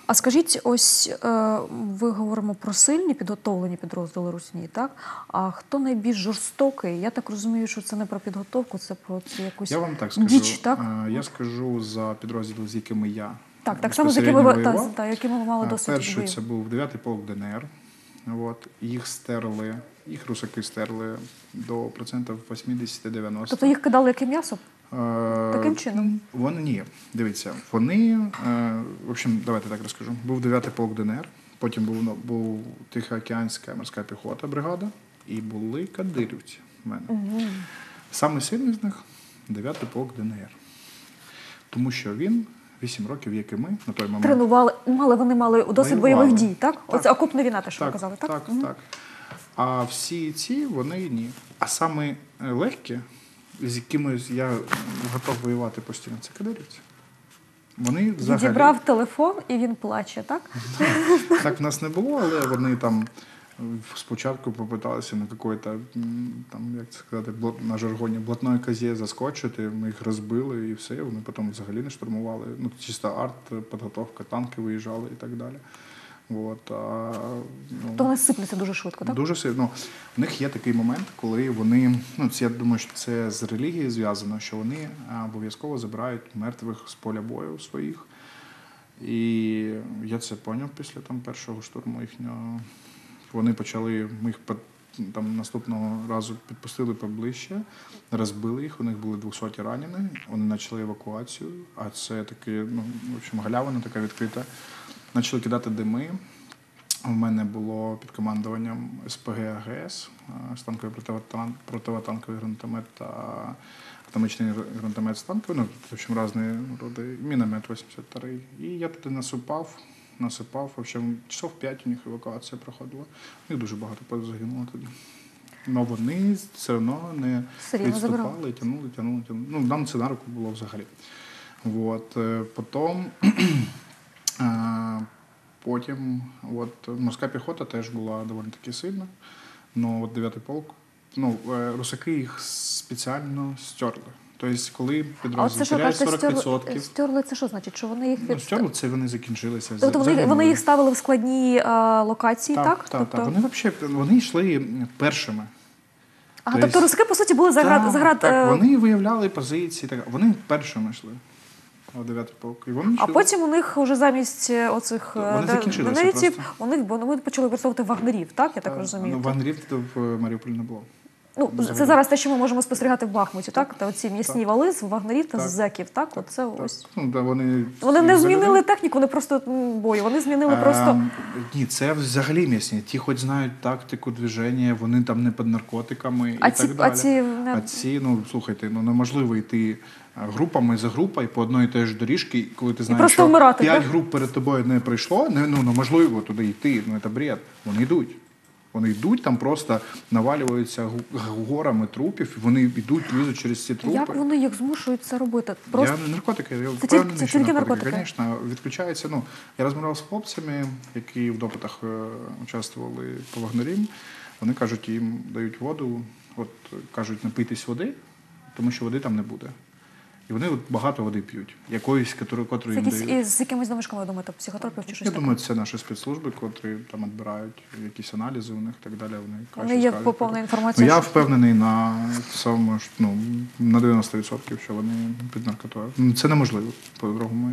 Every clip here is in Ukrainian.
А скажіть, ось ви говоримо про сильні підготовлені підрозділи русні, так? А хто найбільш жорстокий? Я так розумію, що це не про підготовку, це про якусь Я вам так скажу. діч, так? Я скажу за підрозділи, з якими я Так само, з якими ви мали досвід. Перший це був 9-й полк ДНР. От, їх русаки стерли до процентів 80-90. Тобто їх кидали як і м'ясо? Таким чином? Ні, дивіться, вони, в общем, давайте так розкажу. Був 9-й полк ДНР, потім був Тихоокеанська морська піхота, бригада, і були кадирівці в мене. Саме сильний з них 9-й полк ДНР. Тому що він 8 років, як і ми, на той момент. Тренували, вони мали досвід бойових дій, так? Оце окопна війна, те, що ви казали, так? Так. А всі ці, вони ні. А саме легкі, з якими я готов воювати постійно, це кадирівці. Вони взагалі... Відібрав телефон і він плаче, так? Так в нас не було, але вони там спочатку попиталися на какой-то, там, як це сказати, на жаргоні, блатної казі заскочити, ми їх розбили і все, вони потім взагалі не штурмували. Ну, чисто арт, підготовка, танки виїжджали і так далі. От, то вони сипляться дуже швидко, так? Дуже сильно. В них є такий момент, коли вони, я думаю, що це з релігією зв'язано, що вони обов'язково забирають мертвих з поля бою своїх. І я це зрозумів після першого штурму їхнього. Вони почали, ми їх там наступного разу підпустили поближче, розбили їх, у них були 200 ранені, вони почали евакуацію, а це таки, в общем, галявина така відкрита. Почали кидати дими. У мене було під командуванням СПГ АГС, станковий противотанковий гранатомет та автоматичний гранатомет з танковий, в общем, різні роди, міномет 82. І я туди насипав, в общем, часов 5 у них евакуація проходила. У них дуже багато загинуло тоді. Але вони все одно не відступали, тягнули. Ну, нам це на руку було взагалі. От, потім морська піхота теж була доволі таки сильна. Ну, 9-й полк, русаки їх спеціально стерли. Тобто, коли підрозділ теряє 40%... Стерли це що значить? Що вони їх стерли, це вони закінчилися. Тобто вони їх ставили в складні локації, так? Так. Вони йшли першими. Тобто русаки, по суті, були заград... Так, вони виявляли позиції, вони першими йшли. 9-й полк. А потім у них вже замість оцих донеців, вони почали використовувати вагнерів, так? Я так розумію. Вагнерів в Маріуполі не було. Це зараз те, що ми можемо спостерігати в Бахмуті, так? Та оці м'ясні вали з вагнерів та з зеків, так? Оце ось. Вони не змінили техніку, вони просто бою, вони змінили просто... Ні, це взагалі м'ясні. Ті хоч знають тактику движення, вони там не під наркотиками і так далі. А ці, слухайте, неможливо йти групами за групою по одної і тієї ж доріжки, коли ти знаєш, що 5 груп перед тобою не прийшло, неможливо туди йти, це бред. Вони йдуть. Вони йдуть, там просто навалюються горами трупів, вони йдуть, лізуть через ці трупи. Як вони їх змушують це робити? Наркотики, я впевнений, що наркотики. Звісно, відключаються. Я розмовляв з хлопцями, які в допитах участвували по вагнерам. Вони кажуть, їм дають воду, кажуть, напийтесь води, тому що води там не буде. І вони багато води п'ють. Якоїсь, котру їм дають. З якимись домішками, ви думаєте, психотропів чи щось таке? Я думаю, це наші спецслужби, котрі там відбирають якісь аналізи у них і так далі. Вони є повна інформація? Я впевнений на 90%, що вони під наркотою. Це неможливо, по-другому.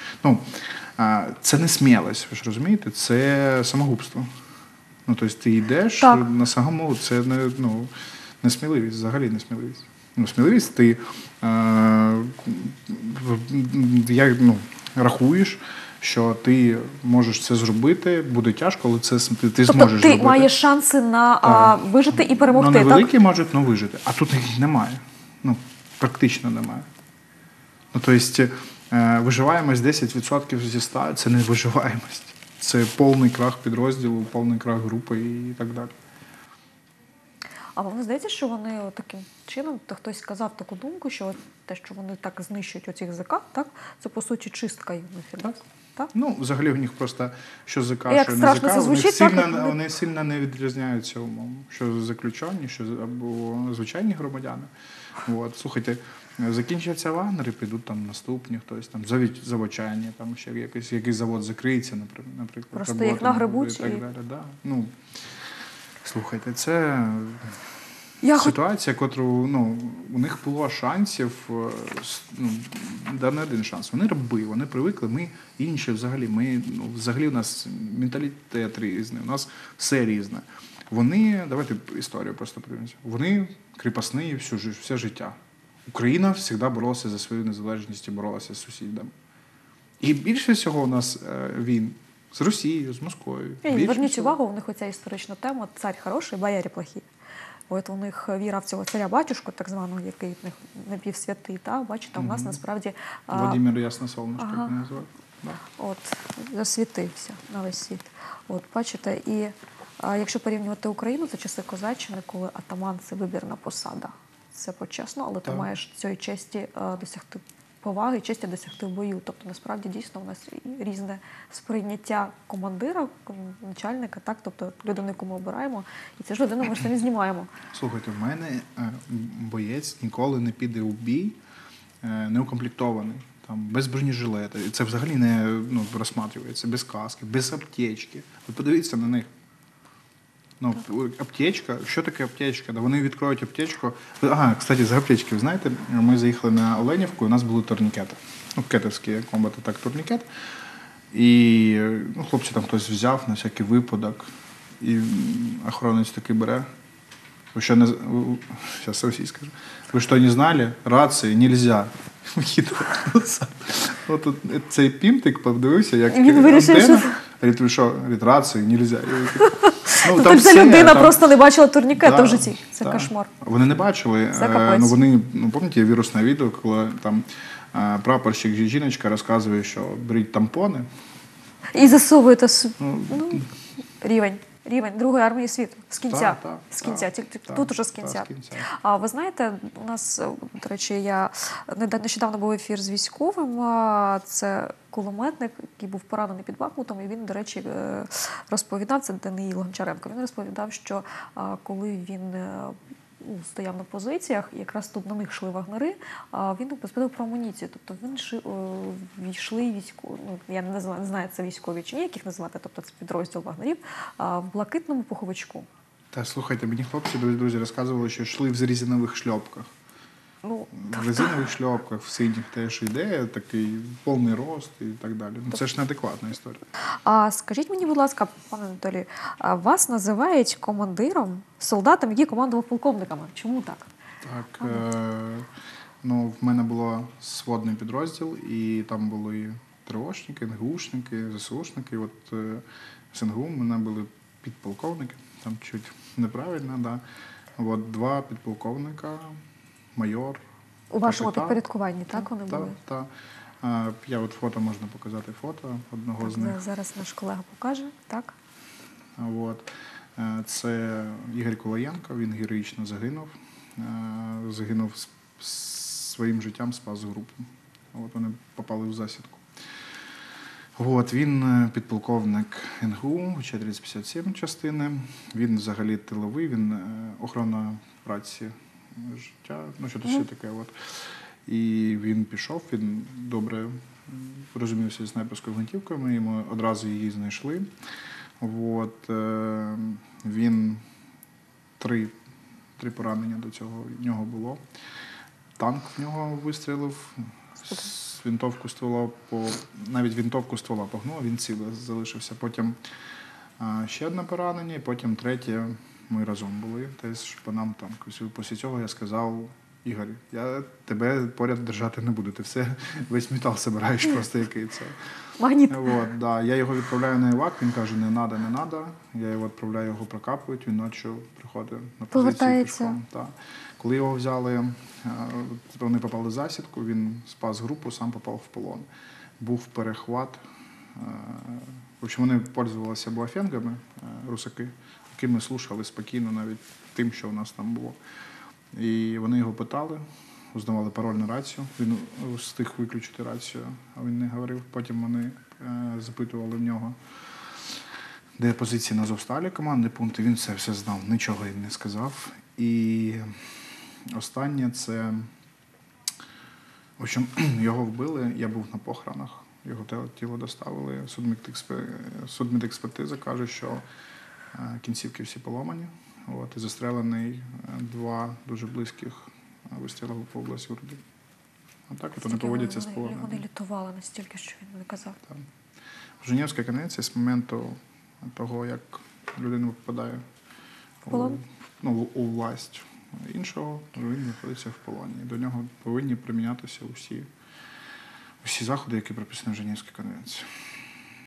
Це не смілость, ви ж розумієте? Це самогубство. Тобто ти йдеш на самому, це не сміливість, взагалі не сміливість. Сміливість ти рахуєш, що ти можеш це зробити, буде тяжко, але ти зможеш зробити. Тобто ти маєш шанси на вижити і перемогти, так? Невеликі можуть, вижити, а тут їх немає. Практично немає. Тобто виживаємость 10% зі 100 – це не виживаємость. Це повний крах підрозділу, повний крах групи і так далі. А вам здається, що вони таким чином, хтось сказав таку думку, що те, що вони так знищують оцих ЗК, так, це по суті чистка їх? Так? Взагалі в них просто що ЗК, що не ЗК, вони сильно не відрізняються умовно. Що заключені, що або звичайні громадяни. Слухайте, Закінчаться вагнери, підуть там наступні, хтось там заводчання, там ще якийсь завод закриється, наприклад. Просто робота їх не буде нагребуть і так і- далі. Да. Ну, слухайте, це Я ситуація, котру у них було шансів, не один шанс. Вони раби, вони привикли, ми інші взагалі. Взагалі у нас менталітет різний, у нас все різне. Вони, давайте історію просто подивимося. Вони кріпосні все життя. Україна завжди боролася за свою незалежність і боролася з сусідами. І більше всього у нас війн з Росією, з Москвою. Зверніть увагу, у них оця історична тема «Царь хороший, бояре плохі». От у них віра в цього царя-батюшку, так званого, який в них напівсвятий, та бачите, у нас насправді Владимир Ясносолнышко, ага. як він називає. Да. от засвітився на весь світ. От бачите, і якщо порівнювати Україну, це часи козаччини, коли атаман це вибірна посада. Це почесно, але ти Так. маєш цієї честі досягти поваги, честі досягти в бою. Тобто, насправді, дійсно, у нас різне сприйняття командира, начальника, так, тобто людину, яку ми обираємо, і цю ж людину ми ж самі знімаємо. Слухайте, в мене боєць ніколи не піде у бій неукомплектований, там, без бронежилета. І це взагалі не розсматривається, без каски, без аптечки. Ви подивіться на них. Аптечка, що таке аптечка? Да вони відкроють аптечку. Ага, кстати, з аптечки, ви знаєте, ми заїхали на Оленівку, і у нас були турнікети. Кетовські комбат-атак турнікет. І хлопці там хтось взяв на всякий випадок. І охоронець такий бере. Ви що не... Зараз російська. Ви що не знали? Рації нельзя. От цей пімтик подивився, як Він вирішив, антенна. що... Говорить, ви що? Говорить, рації нельзя. Тобто ця людина просто не бачила турнікета в житті. Це кошмар. Вони не бачили. Це капець. Вони, пам'ятаєте, вірусне відео, коли там прапорщик жіночка розказує, що беріть тампони. І засовуєте рівень Другої армії світу. З кінця. З кінця. Тут уже з кінця. А ви знаєте, у нас, до речі, я нещодавно був ефір з військовим. Це кулеметник, який був поранений під Бахмутом, і він, до речі, розповідав, це Даниїл Гончаренко, він розповідав, що коли він стояв на позиціях, якраз тут на них йшли вагнери, він розповідав про амуніцію. Тобто війшли військові, я не знаю, це військові чи ні, яких називати, тобто це підрозділ вагнерів, в блакитному пуховичку. Та слухайте, мені хлопці, друзі, розказували, що йшли в резинових шльопках. В резинових шльопках, в синіх теж йде, такий повний рост і так далі. Це ж неадекватна історія. А скажіть мені, будь ласка, пане Анатолію, вас називають командиром, солдатом, який командував полковниками. Чому так? Так, в мене був сводний підрозділ, і там були тривожники, НГУшники, ЗСУшники. От в СНГУ в мене були підполковники, там чуть неправильно, да. От 2 підполковника, майор. У вашому капітан. підпорядкуванні, так, вони були? Так. Я от фото, можна показати фото одного з них. Зараз наш колега покаже, так? От. Це Ігор Колоєнко, він героїчно загинув. Загинув своїм життям, спас групу. От вони попали в засідку. От, він підполковник НГУ, 457 частини. Він взагалі тиловий, він охорона праці життя, що це таке. От. І він пішов, він добре розумівся з снайперською гвинтівкою, ми йому одразу її знайшли. От, він 3 поранення до цього в нього було. Танк в нього вистрілив, навіть винтовку ствола погнуло, він цілий залишився. Потім ще одне поранення, і потім 3 ми разом були, теж по нам там. Після цього я сказав: Ігор, я тебе поряд держати не буду, ти весь метал збираєш просто який це. Магніт. От, да. Я його відправляю на івак, він каже, не треба. Я його відправляю, його прокапують, він ночі приходить на позицію пішком. Да. Коли його взяли, вони попали в засідку, він спас групу, сам попав в полон. Був перехват. В общем, вони пользувалися буафенгами, русаки, які ми слухали спокійно навіть тим, що у нас там було. І вони його питали, узнавали пароль на рацію, він встиг виключити рацію, а він не говорив. Потім вони запитували в нього, де позиції на Азовсталі, командні пункти, він це все знав, нічого їм не сказав. І останнє – це В общем, його вбили, я був на похоронах, його тіло доставили, судмедекспертиза каже, що кінцівки всі поломані, і застрелений 2 дуже близьких вистріли по області груди. Так от вони поводяться з полоненими. Вони лютували настільки, що він не казав. Так. Женевська конвенція з моменту того, як людина попадає у власть іншого, він знаходиться в полоні. До нього повинні примінятися усі заходи, які прописані в Женевській конвенції.